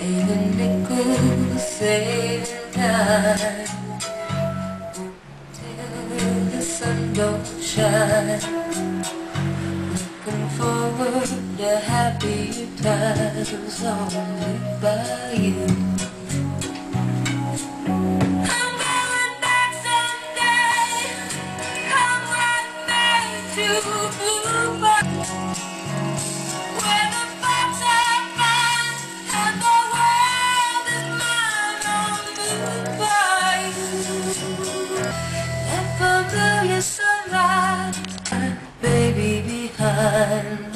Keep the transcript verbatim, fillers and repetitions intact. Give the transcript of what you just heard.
saving nickels, saving time till the sun don't shine. Looking forward to happier times only by you. I'm going back someday. Come with me to Bluebird, where the folks are fine and the world is mine on Bluebird. That familiar sunlight, baby behind.